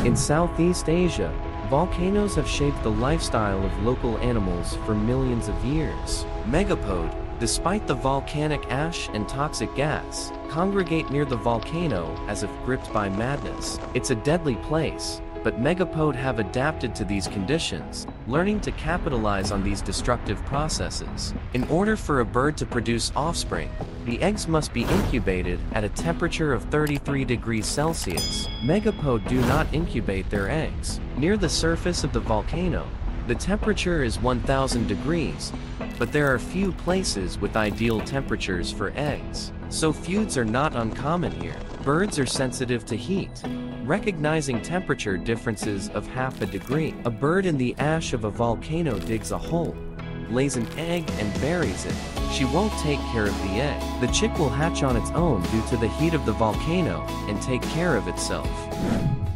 In Southeast Asia, volcanoes have shaped the lifestyle of local animals for millions of years. Megapode, despite the volcanic ash and toxic gas, congregate near the volcano as if gripped by madness. It's a deadly place, but Megapode have adapted to these conditions, learning to capitalize on these destructive processes. In order for a bird to produce offspring, the eggs must be incubated at a temperature of 33 degrees Celsius. Megapode do not incubate their eggs near the surface of the volcano. The temperature is 1000 degrees, but there are few places with ideal temperatures for eggs, so feuds are not uncommon here. Birds are sensitive to heat, recognizing temperature differences of half a degree. A bird in the ash of a volcano digs a hole, lays an egg and buries it. She won't take care of the egg. The chick will hatch on its own due to the heat of the volcano and take care of itself.